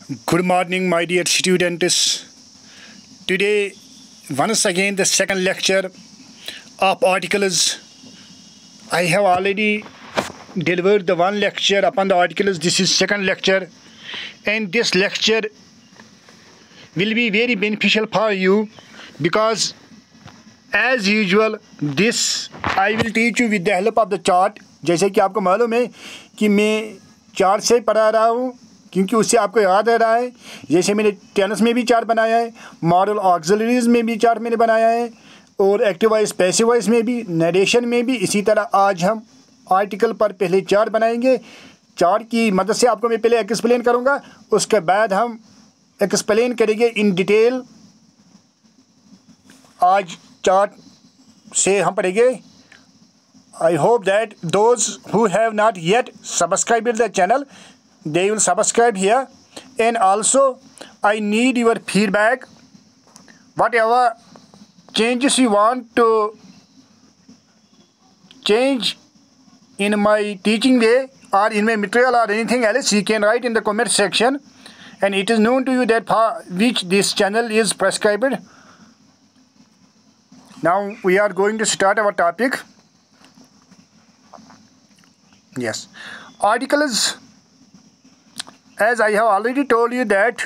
Good morning, my dear students. Today, once again, the second lecture of articles. I have already delivered the one lecture upon the articles. This is second lecture, and this lecture will be very beneficial for you because, as usual, this I will teach you with the help of the chart. जैसे कि आपको मालूम है कि मैं chart से पढ़ा रहा हूँ क्योंकि उससे आपको याद रह रहा है। जैसे मैंने टेनिस में भी चार्ट बनाया है, मॉडल ऑक्सिलरीज में भी चार्ट मैंने बनाया है और एक्टिव वॉइस पैसिव वॉइस में भी, नरेशन में भी। इसी तरह आज हम आर्टिकल पर पहले चार्ट बनाएंगे। चार्ट की मदद से आपको मैं पहले एक्सप्लेन करूँगा, उसके बाद हम एक्सप्लेन करेंगे इन डिटेल। आज चार्ट से हम पढ़ेंगे। I hope that those who have not yet subscribed the channel, they will subscribe here. And also I need your feedback. Whatever changes you want to change in my teaching way or in my material or anything else, you can write in the comment section. And it is known to you that for which this channel is prescribed. Now we are going to start our topic. Yes, articles, as I have already told you that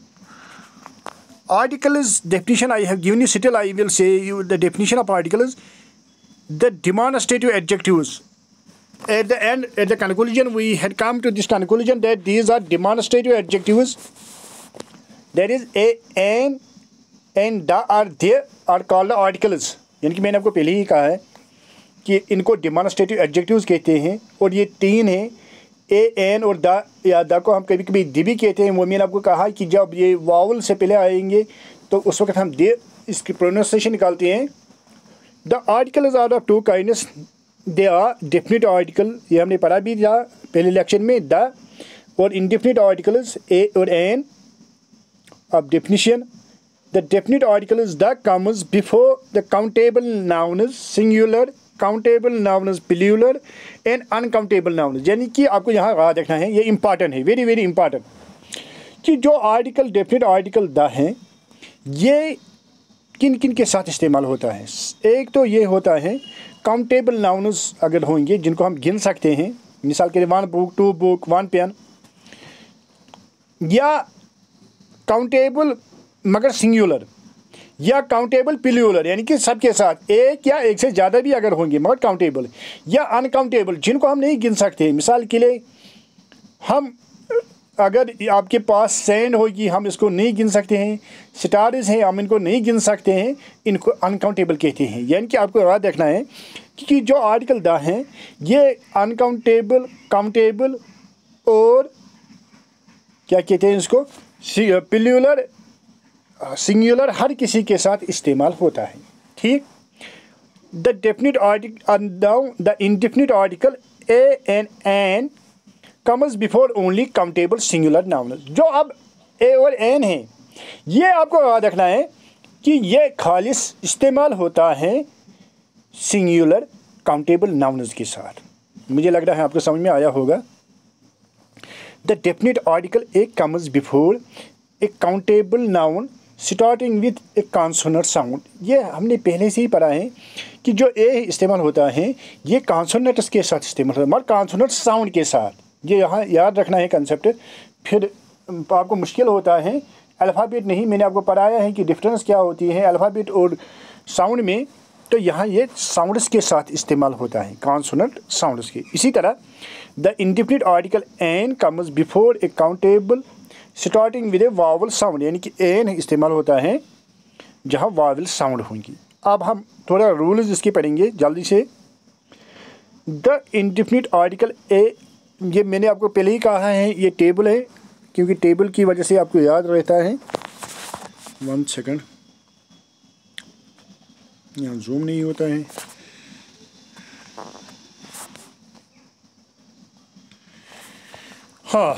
articles definition I have given you. Still I will say you the definition of articles, the demonstrative adjectives. At the end, at the conclusion, we had come to this conclusion that these are demonstrative adjectives. That is a, an, and the or they are called articles. यानी कि मैंने आपको पहले ही कहा है कि इनको डिमॉन्स्ट्रेटिव एडजेक्टिव्स कहते हैं और ये तीन हैं, ए, एन और द, या द को हम कभी कभी दी भी कहते हैं। वो मैंने आपको कहा कि जब ये वावल से पहले आएंगे तो उस वक्त हम दे इसकी प्रोनाउंसिएशन निकालते हैं। The articles are of two kinds, they are definite article, ये हमने पढ़ा भी था पहले लेक्चर में, द, और इनडेफिनेट आर्टिकल्स ए और एन। अब definition, the definite articles the comes before the countable nouns singular, countable nouns plural and uncountable nouns. यानी कि आपको यहाँ याद रखना है, ये इंपॉर्टेंट है, वेरी वेरी इंपॉर्टेंट, कि जो आर्टिकल डेफिनेट आर्टिकल द हैं ये किन किन के साथ इस्तेमाल होता है। एक तो ये होता है काउंटेबल नाउन्स अगर होंगे जिनको हम गिन सकते हैं, मिसाल के लिए 1 बुक, 2 बुक, 1 पेन, या काउंटेबल मगर सिंगुलर, या काउंटेबल प्लूरल यानी कि सबके साथ एक या एक से ज़्यादा भी अगर होंगे मगर काउंटेबल, या अनकाउंटेबल जिनको हम नहीं गिन सकते। मिसाल के लिए हम अगर आपके पास सैंड होगी हम इसको नहीं गिन सकते हैं, स्टार्स हैं हम इनको नहीं गिन सकते हैं, इनको अनकाउंटेबल कहते हैं। यानी कि आपको याद रखना है कि जो आर्टिकल द हैं ये अनकाउंटेबल, काउंटेबल और क्या कहते हैं इसको, प्लूरल, सिंगुलर, हर किसी के साथ इस्तेमाल होता है। ठीक। The definite article, the indefinite article a an comes before only countable singular nouns. जो अब ए और एन है ये आपको याद रखना है कि ये खालिस इस्तेमाल होता है सिंगुलर काउंटेबल नाउन्स के साथ। मुझे लग रहा है आपको समझ में आया होगा। The definite article a comes before a countable noun starting with a consonant sound. ये हमने पहले से ही पढ़ा है कि जो ए इस्तेमाल होता है ये कॉन्सोनेंट्स के साथ इस्तेमाल होता है, मगर कॉन्सोनेंट साउंड के साथ। ये यहाँ याद रखना है कंसेप्ट, फिर आपको मुश्किल होता है। अल्फ़ाबेट नहीं, मैंने आपको पढ़ाया है कि डिफरेंस क्या होती है अल्फ़ाबेट और साउंड में, तो यहाँ ये साउंड्स के साथ इस्तेमाल होता है, कॉन्सोनेंट साउंड्स के। इसी तरह the indefinite article an comes before a countable starting with a vowel sound, यानी कि एन इस्तेमाल होता है जहाँ वावल साउंड होंगी। अब हम थोड़ा रूल्स इसके पढ़ेंगे जल्दी से। द इंडेफिनिट आर्टिकल ए, ये मैंने आपको पहले ही कहा है, ये टेबल है क्योंकि टेबल की वजह से आपको याद रहता है। 1 सेकंड, यहाँ जूम नहीं होता है। हाँ,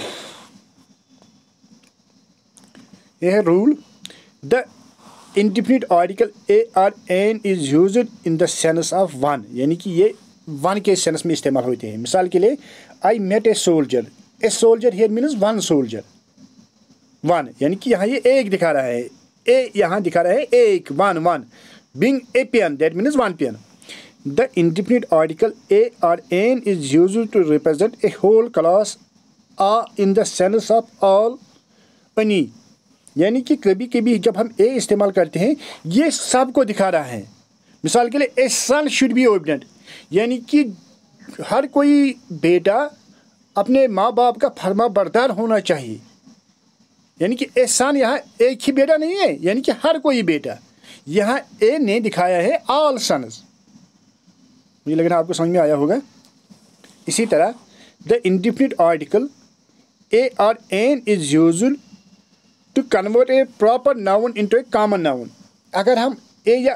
यह है rule. The indefinite article a or an is used in the sense of one, यानी कि ये वन के सेंस में इस्तेमाल होते हैं। मिसाल के लिए I met a soldier, a soldier here means one soldier. One, यानी कि यहाँ ये एक दिखा रहा है, ए यहाँ दिखा रहा है एक, one one, being a pen that means one pen. The indefinite article a और an is used to represent a whole class a in the sense of all any, यानी कि कभी कभी जब हम ए इस्तेमाल करते हैं ये सब को दिखा रहा है। मिसाल के लिए a son should be obedient, यानी कि हर कोई बेटा अपने माँ बाप का फर्मा बरदार होना चाहिए, यानी कि ए सन यहाँ एक ही बेटा नहीं है, यानी कि हर कोई बेटा। यहाँ ए ने दिखाया है ऑल सन्स, मुझे लग रहा है आपको समझ में आया होगा। इसी तरह द इंडेफिनिट आर्टिकल ए और an is used to convert a proper noun into a common noun. अगर हम ए या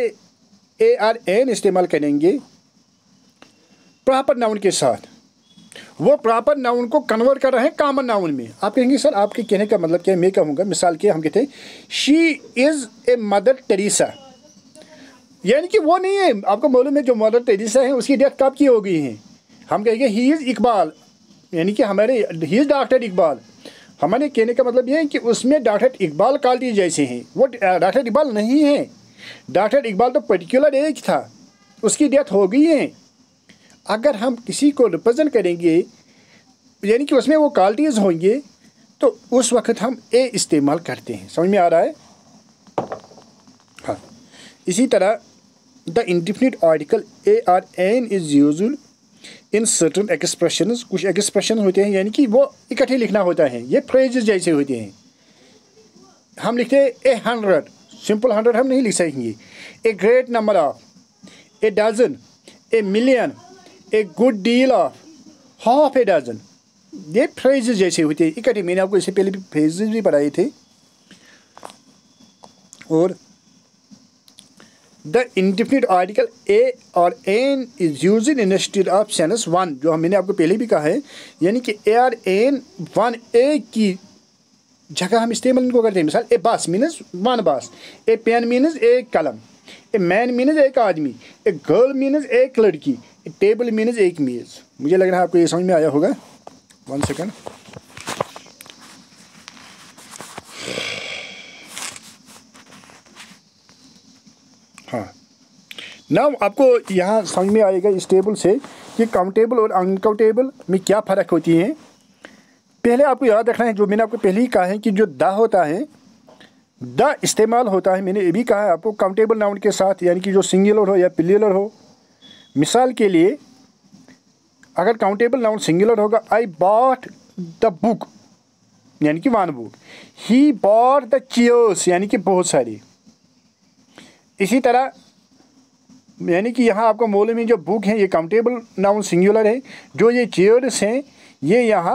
ए और एन इस्तेमाल करेंगे प्रॉपर नाउन के साथ, वो प्रॉपर नाउन को कन्वर्ट कर रहे हैं कॉमन नाउन में। आप कहेंगे सर आपके कहने का मतलब क्या है, मैं कहूँगा मिसाल के हम कहते हैं she is a Mother Teresa, यानी कि वो नहीं है, आपको मालूम है जो मदर टेरेसा है उसकी डेथ कब की हो गई है। हम कहेंगे ही इज़ इकबाल, यानी कि हमारे ही इज़ डॉक्टर इकबाल, हमारे कहने का मतलब ये है कि उसमें डॉक्टर इकबाल क्वालिटी जैसे हैं, वो डॉक्टर इकबाल नहीं है। डॉक्टर इकबाल तो पर्टिकुलर एक था, उसकी डेथ हो गई है। अगर हम किसी को रिप्रेजेंट करेंगे यानी कि उसमें वो क्वालिटीज़ होंगे तो उस वक्त हम ए इस्तेमाल करते हैं। समझ में आ रहा है? हाँ, इसी तरह द इंडेफिनिट आर्टिकल ए और an is used in certain expressions, कुछ एक्सप्रेशन होते हैं यानी कि वो इकट्ठे लिखना होता है, ये फ्रेजेस जैसे होते हैं। हम लिखते हैं ए 100, सिंपल 100 हम नहीं लिख सकेंगे। A great number of, a dozen, a million, a good deal of, half a dozen, ये फ्रेजेस जैसे होते हैं इकट्ठे। मैंने आपको इससे पहले भी फ्रेजेस भी पढ़ाए थे। और द इंडेफिनिट आर्टिकल ए और an is used instead of sense one, जो मैंने आपको पहले भी कहा है, यानी कि ए और एन वन ए की जगह हम इस्तेमाल इनको करते हैं। मिसाल ए बस मीनस वन बस, ए पेन मीनस एक कलम, ए मैन मीनस एक आदमी, ए गर्ल मीनस एक लड़की, ए टेबल मीनस एक मेज़। मुझे लग रहा है आपको ये समझ में आया होगा। 1 सेकेंड। हाँ, ना आपको यहाँ समझ में आएगा इस टेबल से कि काउंटेबल और अनकाउंटेबल में क्या फ़र्क होती है। पहले आपको याद रखना है, जो मैंने आपको पहले ही कहा है कि जो द होता है, द इस्तेमाल होता है, मैंने ये भी कहा है आपको काउंटेबल नाउन के साथ, यानी कि जो सिंगुलर हो या प्लूरल हो। मिसाल के लिए अगर काउंटेबल नाउन सिंगुलर होगा, आई बॉट द बुक यानी कि one book, he bought the chairs यानी कि बहुत सारी। इसी तरह यानी कि यहाँ आपको मालूम है जो बुक है ये काउंटेबल नाउन सिंगुलर है, जो ये चेयर्स हैं ये यहाँ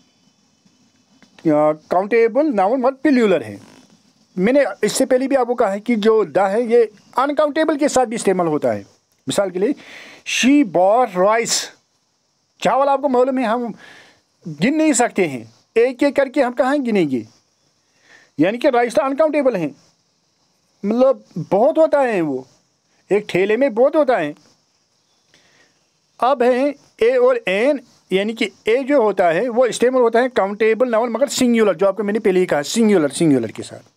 काउंटेबल नाउन मतलब प्लूरल है। मैंने इससे पहले भी आपको कहा है कि जो द है ये अनकाउंटेबल के साथ भी इस्तेमाल होता है। मिसाल के लिए शी बॉट राइस, चावल आपको मालूम है हम गिन नहीं सकते हैं, एक एक करके हम कहाँ गिनेंगे, यानी कि राइस तो अनकाउंटेबल हैं, मतलब बहुत होता है, वो एक ठेले में बहुत होता है। अब है ए और एन, यानी कि ए जो होता है वो इस्तेमाल होता है काउंटेबल नाउन मगर सिंगुलर, जो आपको मैंने पहले ही कहा सिंगुलर के साथ,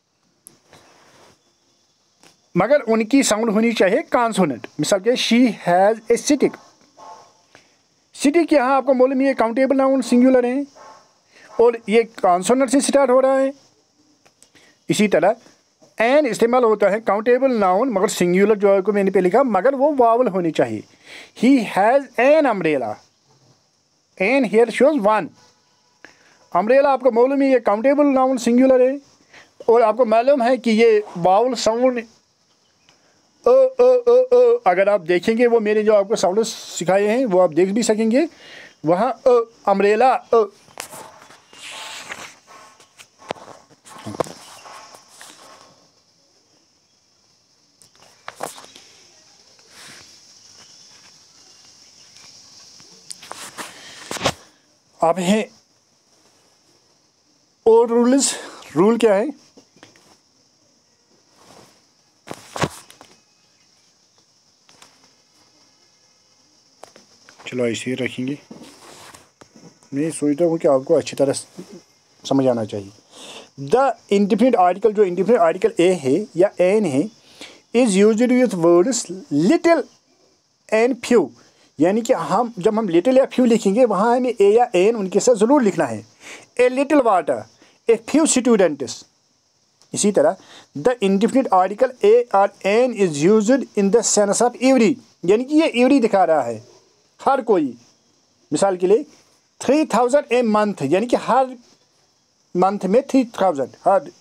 मगर उनकी साउंड होनी चाहिए कॉन्सोनेंट। मिसाल के शी हैज़ ए सिटिक, सिटिक यहाँ आपको मालूम ये काउंटेबल नाउन सिंगुलर है और ये कॉन्सोनेंट से स्टार्ट हो रहा है। इसी तरह एन इस्तेमाल होता है काउंटेबल नाउन मगर सिंगुलर, जो आपको मैंने पहले कहा, मगर वो वावल होनी चाहिए। He has an umbrella, an here shows one. Umbrella आपको मालूम है ये काउंटेबल नाउन सिंगुलर है और आपको मालूम है कि ये वावल साउंड अगर आप देखेंगे वो मेरे जो आपको साउंड सिखाए हैं वो आप देख भी सकेंगे, वहाँ अम्ब्रेला अब है और रूल्स। रूल क्या है? चलो ऐसे ही रखेंगे, मैं सोचता हूँ कि आपको अच्छी तरह समझ आना चाहिए। द इंडिफिनिट आर्टिकल, जो इंडिफिनिट आर्टिकल ए है या एन है, is used with words little and few, यानी कि जब हम लिटिल या फ्यू लिखेंगे वहाँ हमें ए या एन उनके साथ ज़रूर लिखना है। A little water, a few students. इसी तरह द इंडिफिनिट आर्टिकल ए और an is used in the sense of every, यानी कि ये एवरी दिखा रहा है हर कोई। मिसाल के लिए 3000 ए मंथ, यानी कि हर मंथ में 3000, हर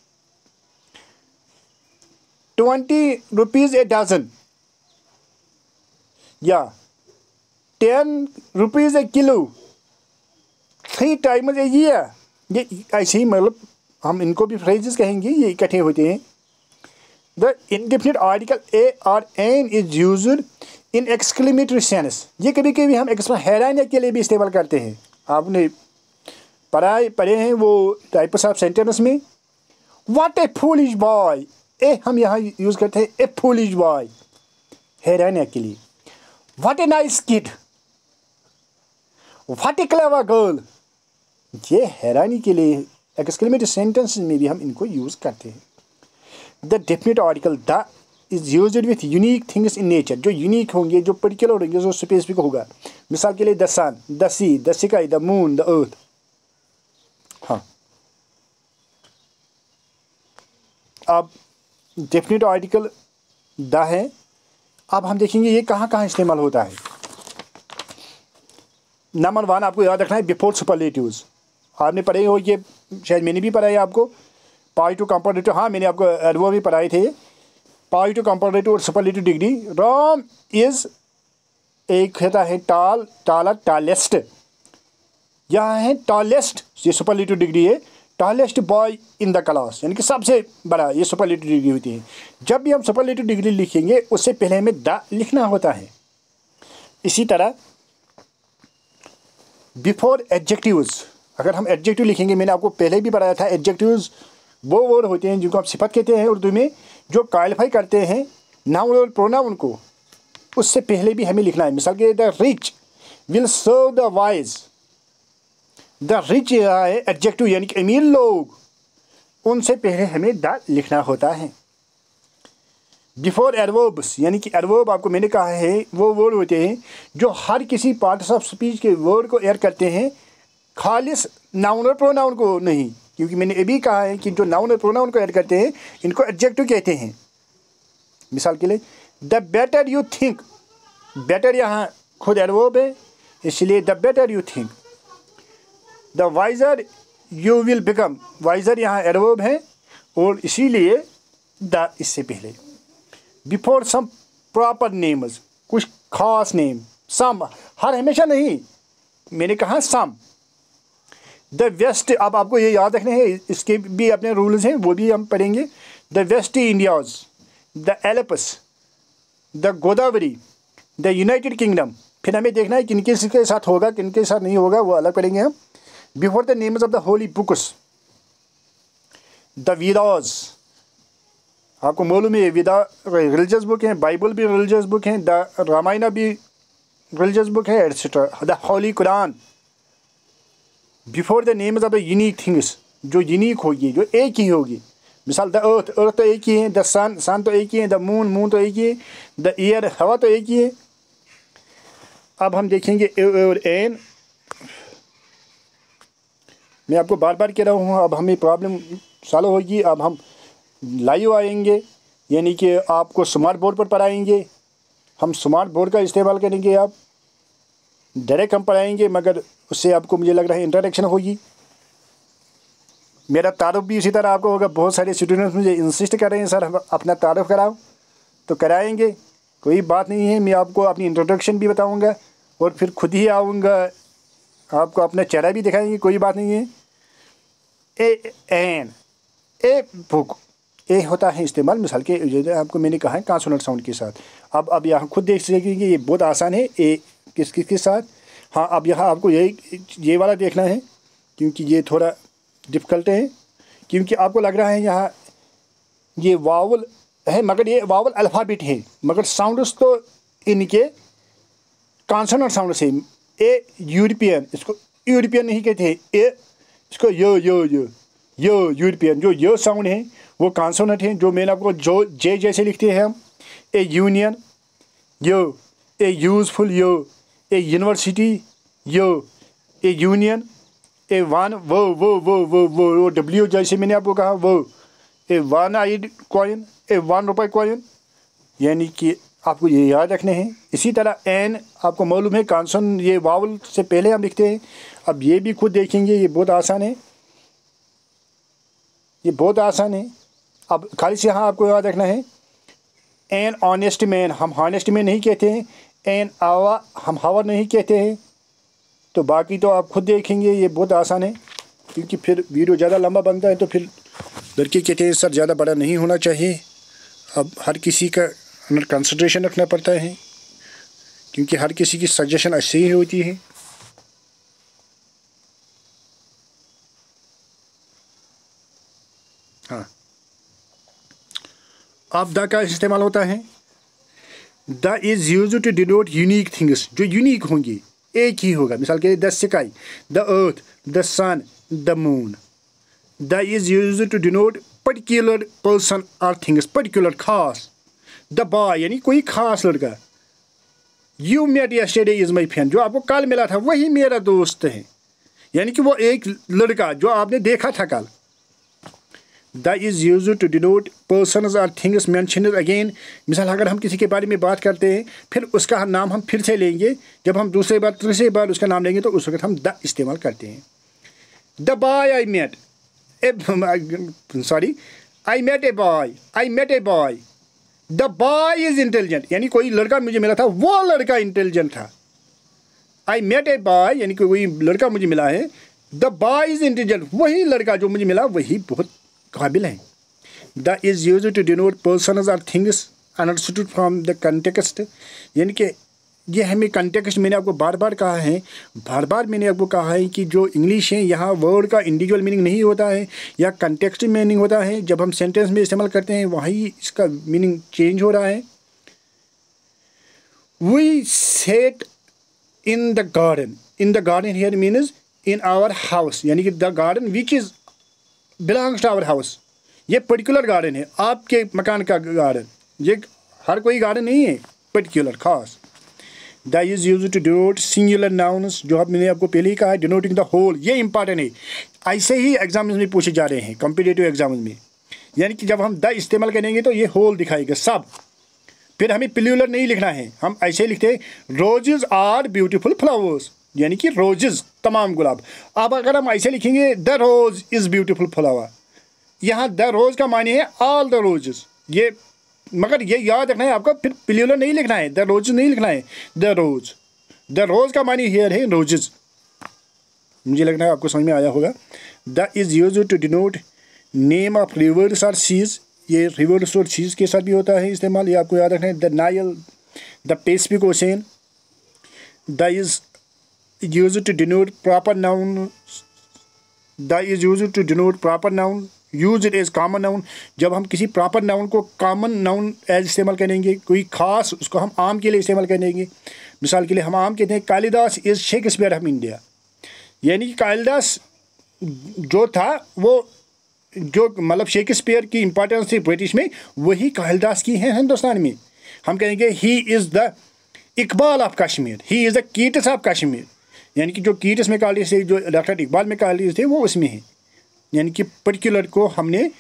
20 रुपीज़ ए डजन, या 10 rupees a kilo, 3 times a year. ये ऐसे ही मतलब हम इनको भी फ्रेजेस कहेंगे, ये इकट्ठे होते हैं। द इंडिफिनिट आर्टिकल ए और an is used in exclamatory sense, ये कभी कभी हम हैरानी के लिए भी इस्तेमाल करते हैं। आपने पढ़े हैं वो टाइप्स ऑफ सेंटेंस में। What a foolish boy, a हम यहाँ यूज़ करते हैं ए फूलिश बॉय, हैरानी के लिए। What a nice kid, what a clever girl, ये हैरानी के लिए एक्सक्लेमेटरी सेंटेंस में भी हम इनको यूज़ करते हैं। The definite article the is used with unique things in nature, जो यूनिक होंगे, जो पर्टिकुलर होंगे, जो स्पेसिफिक होगा। मिसाल के लिए the sun, the sea, the sky, the moon, the earth. हाँ, अब डेफिनेट आर्टिकल द है। अब हम देखेंगे ये कहाँ कहाँ इस्तेमाल होता है। नंबर 1 आपको याद रखना है बिफोर सुपरलेटिव्स। आपने पढ़े हो, ये शायद मैंने भी पढ़ाया आपको, पॉजिटिव कंपैरेटिव। हाँ, मैंने आपको वो भी पढ़ाए थे, पॉजिटिव कंपैरेटिव और सुपरलेटिव डिग्री। राम इज़, एक होता है टाल, टाला, टालेस्ट। यहाँ है टॉलेस्ट, ये सुपरलेटिव डिग्री है। Tallest boy in the class, यानी कि सबसे बड़ा, ये सुपरलेटिव डिग्री होती है। जब भी हम सुपरलेटिव डिग्री लिखेंगे उससे पहले हमें द लिखना होता है। इसी तरह बिफोर एडजेक्टिव्स, अगर हम एडजेक्टिव लिखेंगे, मैंने आपको पहले भी बताया था, एडजेक्टिव्स वो वर्ड होते हैं जिनको आप सिफत कहते हैं उर्दू में, जो क्वालिफाई करते हैं नाउन और प्रोनाउन को, उससे पहले भी हमें लिखना है। मिसाल के the rich will serve the wise, the rich है एडजेक्टिव, यानी कि अमीर लोग, उनसे पहले हमें द लिखना होता है। बिफोर एडवर्ब्स, यानी कि एडवर्ब आपको मैंने कहा है वो वर्ड होते हैं जो हर किसी पार्ट्स ऑफ स्पीच के वर्ड को ऐड करते हैं, खालिस नाउन और प्रोनाउन को नहीं। क्योंकि मैंने ये भी कहा है कि जो नाउन और प्रोनाउन को ऐड करते हैं इनको एडजेक्टिव कहते हैं। मिसाल के लिए the better you think, better यहाँ खुद एडवर्ब है, इसलिए the better you think. The wiser you will become, wiser यहाँ एडवर्ब है और इसीलिए द इससे पहले। बिफोर सम प्रॉपर नेम्स, कुछ खास नेम, सम, हर हमेशा नहीं, मैंने कहा सम। द वेस्ट, अब आपको ये याद रखने हैं, इसके भी अपने रूल्स हैं, वो भी हम पढ़ेंगे। The West Indies, the Alps, the Godavari, the United Kingdom. फिर हमें देखना है किन के साथ होगा, किन के साथ नहीं होगा, वो अलग पढ़ेंगे हम। Before the names of the holy books, the Vedas, आपको मालूम है वेदा रिलीजियस बुक है, बाइबल भी रिलीजियस बुक है, द रामायण भी रिलीजियस बुक है, etcetera. The holy Quran. Before the names of the unique things, जो यूनिक होगी, जो एक ही होगी। मिसाल द अर्थ, अर्थ तो एक ही है, द सन, सन तो एक ही है, द मून, मून तो एक ही है, द एयर, हवा तो एक ही है। अब हम देखेंगे ए और एन। मैं आपको बार बार कह रहा हूँ, अब हमें प्रॉब्लम सॉल्व होगी। अब हम लाइव आएंगे, यानी कि आपको स्मार्ट बोर्ड पर पढ़ाएंगे। हम स्मार्ट बोर्ड का इस्तेमाल करेंगे, आप डायरेक्ट हम पढ़ाएंगे, मगर उससे आपको मुझे लग रहा है इंटरेक्शन होगी। मेरा तारुफ भी इसी तरह आपको होगा। बहुत सारे स्टूडेंट्स मुझे इंसिस्ट कर रहे हैं, सर अपना तारुफ कराओ, तो कराएंगे, कोई बात नहीं है। मैं आपको अपनी इंट्रोडक्शन भी बताऊंगा और फिर खुद ही आऊँगा, आपको अपना चेहरा भी दिखाएंगे, कोई बात नहीं है। ए एन, ए बुक, ए होता है इस्तेमाल मिसाल के, जैसे आपको मैंने कहा है कॉन्सोनेंट साउंड के साथ। अब यहाँ खुद देख सकेंगे, ये बहुत आसान है। ए किस साथ, हाँ, अब यहाँ आपको ये वाला देखना है, क्योंकि ये थोड़ा डिफ़िकल्ट है, क्योंकि आपको लग रहा है यहाँ ये वावल है, मगर ये वावल अल्फ़ाबेट है, मगर साउंड्स तो इनके कॉन्सोनेंट साउंड से। ए यूरोपियन, इसको यूरोपियन नहीं कहते हैं, ए इसको यो, यूरोपियन, जो ये साउंड है वो कॉन्सोनेंट है, जो मैंने आपको जो जे जैसे लिखते हैं हम, a union a useful a university a union a one वो डब्ल्यू जैसे मैंने आपको कहा वो a one eyed coin a ₹1 coin, यानी कि आपको ये याद रखने हैं। इसी तरह एन आपको मालूम है कॉन्सोनेंट ये वावल से पहले हम लिखते हैं। अब ये भी खुद देखेंगे, ये बहुत आसान है, ये बहुत आसान है। अब खाली से यहाँ आपको याद रखना है एन ऑनेस्ट मैन, हम हॉनेस्ट मैन नहीं कहते हैं, एन आवा हम हावर नहीं कहते हैं। तो बाकी तो आप खुद देखेंगे, ये बहुत आसान है, क्योंकि फिर वीडियो ज़्यादा लंबा बनता है तो फिर लड़के कहते हैं सर ज़्यादा बड़ा नहीं होना चाहिए। अब हर किसी का अंदर कंसंट्रेशन रखना पड़ता है, क्योंकि हर किसी की सजेशन अच्छी ही होती है। हाँ, अब द का इस्तेमाल होता है, the is used to denote unique things, जो यूनिक होंगी, एक ही होगा। मिसाल के लिए the sky, the earth, the sun, the moon. The is used to denote particular person और थिंग्स, पर्टिकुलर खास। द बॉय यानी कोई खास लड़का। You met yesterday is my friend, जो आपको कल मिला था वही मेरा दोस्त है, यानी कि वो एक लड़का जो आपने देखा था कल। The is used to denote persons और थिंग्स मेंशन्ड अगेन। मिसाल अगर हम किसी के बारे में बात करते हैं फिर उसका नाम हम फिर से लेंगे, जब हम दूसरी बार तीसरी बार उसका नाम लेंगे तो उस वक्त हम द इस्तेमाल करते हैं। The boy I met I met a boy. The boy is intelligent, यानी कोई लड़का मुझे मिला था वो लड़का इंटेलिजेंट था। आई मेट ए बॉय यानी कोई लड़का मुझे मिला है, द बॉय इज़ इंटेलिजेंट, वही लड़का जो मुझे मिला वही बहुत काबिल है। The is used to denote persons और things understood from the context, यानी कि ये हमें कंटेक्स्ट मैंने आपको बार बार कहा है, बार बार मैंने आपको कहा है कि जो इंग्लिश है यहाँ वर्ड का इंडिविजुअल मीनिंग नहीं होता है या कंटेक्स्ट मीनिंग होता है। जब हम सेंटेंस में इस्तेमाल करते हैं वहीं इसका मीनिंग चेंज हो रहा है। We set in the garden here means in our house, यानी कि the garden which is belongs to our house, ये पर्टिकुलर गार्डन है, आपके मकान का गार्डन, ये हर कोई गार्डन नहीं है, पर्टिकुलर खास। The is used to denote singular nouns, जो मैंने आपको पहले ही कहा है, डिनोटिंग द होल, ये इंपॉर्टेंट है, ऐसे ही एग्जाम्स में पूछे जा रहे हैं कॉम्पिटिटिव एग्जाम्स में। यानी कि जब हम द इस्तेमाल करेंगे तो ये होल दिखाएगा सब, फिर हमें प्लूरल नहीं लिखना है, हम ऐसे लिखते हैं रोजेज आर ब्यूटीफुल फ्लावर्स, यानी कि रोजेज तमाम गुलाब। अब अगर हम ऐसे लिखेंगे the rose is beautiful flower, यहाँ द रोज का माने है ऑल द रोजेस, ये मगर ये याद रखना है आपको, फिर प्लूरल नहीं लिखना है, द रोजेस नहीं लिखना है, द रोज का माने हियर है रोजेस। मुझे लगता है आपको समझ में आया होगा। The is used to denote name of rivers और सीज, ये रिवर्स और सीज के साथ भी होता है इस्तेमाल, ये आपको याद रखना है। The Nile, the Pacific ocean. The is used to denote proper noun, the is used to denote proper noun, use it as common noun. जब हम किसी प्रॉपर नाउन को कॉमन नाउन एज इस्तेमाल करेंगे, कोई खास उसको हम आम के लिए इस्तेमाल करेंगे। मिसाल के लिए हम आम कहते हैं Kalidas is Shakespeare of India, यानी कि कालिदास जो था वो जो मतलब शेक्सपियर की इंपॉर्टेंस थी ब्रिटिश में, वही कालिदास की है हिंदुस्तान में। हम कहेंगे he is the Iqbal of Kashmir, he is the Keats of Kashmir, यानी कि जो कीटस में कालिदास थे, जो डॉक्टर इकबाल में कालिदास थे वो उसमें है, यानी कि पर्टिकुलर को हमने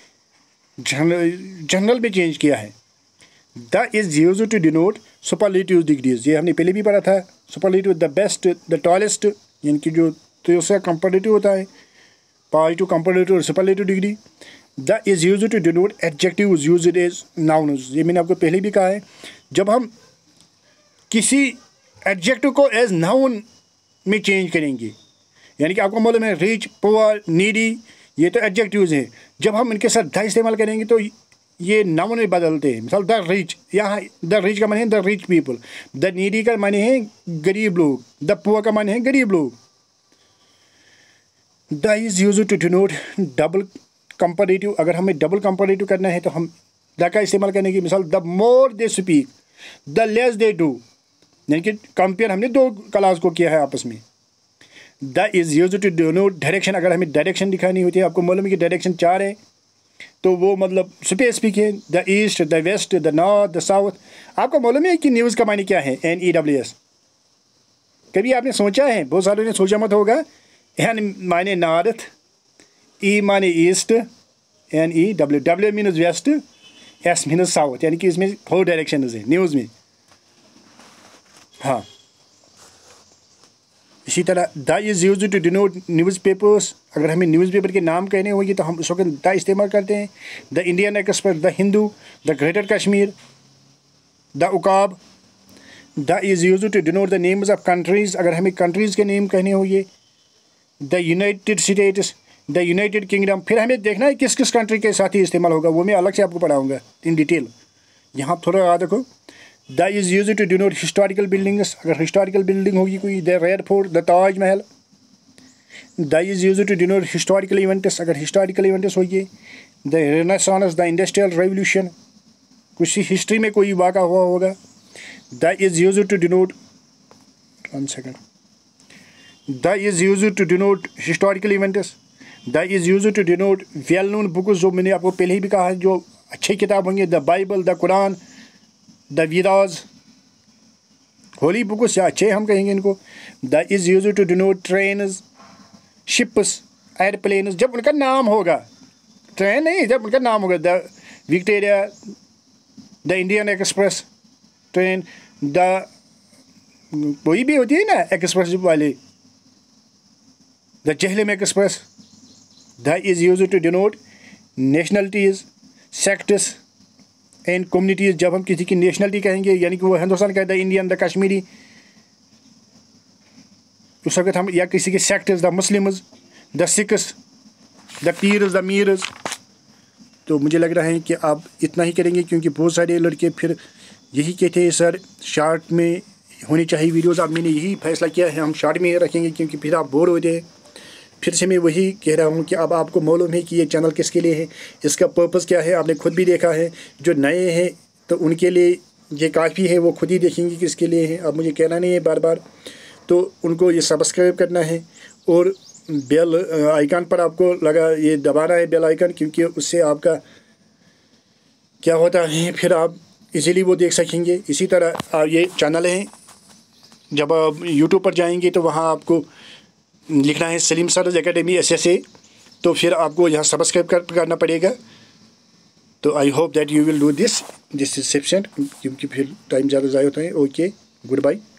जनरल में चेंज किया है। The is used to denote superlative degrees, ये हमने पहले भी पढ़ा था। Superlative the best, the tallest, यानी कि जो तो उसका कंपैरेटिव होता है, पॉजिटिव कंपैरेटिव और superlative degree. The is used to denote adjectives used as nouns, ये मैंने आपको पहले भी कहा है। जब हम किसी एडजेक्टिव को एज नाउन में चेंज करेंगे, यानी कि आपको मालूम है रिच, पुअर, नीडी, ये तो एडजेक्टिव्स हैं। जब हम इनके साथ द इस्तेमाल करेंगे तो ये नाउन में बदलते हैं। मिसाल द रिच, यहाँ द रिच का माने है the rich people, the needy का माने है गरीब लोग, द पुअर का माने है गरीब लोग। The is used to denote double comparative, अगर हमें डबल कंपैरेटिव करना है तो हम द का इस्तेमाल करने की। मिसाल the more they speak, the less they do, यानी कि कंपेयर हमने दो क्लास को किया है आपस में। The is use to denote direction. अगर हमें डायरेक्शन दिखानी होती है, आपको मालूम है कि डायरेक्शन 4 है, तो वो मतलब स्पेसिफिक है, the east, the west, the north, the south. आपको मालूम है कि न्यूज़ का माने क्या है, NEWS। कभी आपने सोचा है, बहुत सालों ने सोचा मत होगा। N माने नॉर्थ, E माने east, NEW, W means west, S means south, यानी कि इसमें 4 डायरेक्शन है न्यूज़ में। हाँ, इसी तरह the is use to denote news papers. अगर हमें न्यूज़ पेपर के नाम कहने होंगे तो हम उस वक्त द इस्तेमाल करते हैं। The Indian Express, the Hindu, the Greater Kashmir, the Uqab. The is use to denote the names of countries. अगर हमें कंट्रीज़ के नेम कहने होंगे, the United States, the United Kingdom. फिर हमें देखना है किस किस कंट्री के साथ ही इस्तेमाल होगा, वो मैं अलग से आपको पढ़ाऊँगा इन डिटेल। यहाँ थोड़ा याद रखो। The is use to denote historical buildings. अगर हिस्टोरिकल बिल्डिंग होगी कोई, the Red Fort, the Taj Mahal. The is use to denote historical events. अगर हिस्टोरिकल इवेंट्स होगी, the renaissance, the industrial revolution, कुछ हिस्ट्री में कोई वाक़ा हुआ होगा। The is use to denote, 1 second, the is use to denote historical events. The is use to denote well known books, जो मैंने आपको पहले ही भी कहा है, जो अच्छी किताब होंगी, the Bible, the Quran, the Vedas, holy books या अच्छे हम कहेंगे इनको। The is use to denote trains, ships, airplanes, जब उनका नाम होगा, ट्रेन नहीं, जब उनका नाम होगा। The Victoria, the Indian Express train, the कोई भी होती है ना एक्सप्रेस वाले, the Jhelum express. The is use to denote nationalities, sects and communities. जब हम किसी की नेशनलिटी कहेंगे, यानी कि वो हिंदुस्तान का, द इंडियन, द कश्मीरी, उस वक्त हम, या किसी के sectors, the Muslims, the Sikhs, the Pirs, the Mirs. तो मुझे लग रहा है कि आप इतना ही करेंगे, क्योंकि बहुत सारे लड़के फिर यही कहते हैं सर शॉर्ट में होनी चाहिए वीडियोज़। अब मैंने यही फैसला किया है, हम शॉर्ट में रखेंगे, क्योंकि फिर आप बोर होते हैं। फिर से मैं वही कह रहा हूँ कि अब आपको मालूम है कि ये चैनल किसके लिए है, इसका पर्पस क्या है, आपने खुद भी देखा है। जो नए हैं तो उनके लिए ये काफ़ी है, वो खुद ही देखेंगे कि किसके लिए है। अब मुझे कहना नहीं है बार बार, तो उनको ये सब्सक्राइब करना है और बेल आइकन पर आपको लगा ये दबाना है, बेल आइकन, क्योंकि उससे आपका क्या होता है, फिर आप इजीली वो देख सकेंगे। इसी तरह ये चैनल हैं, जब आप यूट्यूब पर जाएंगे तो वहाँ आपको लिखना है सलीम सर एकेडमी SSA, तो फिर आपको यहाँ सब्सक्राइब करना पड़ेगा। तो I hope that you will do this is sufficient, क्योंकि फिर टाइम ज़्यादा ज़ाया होता है। Okay, good bye.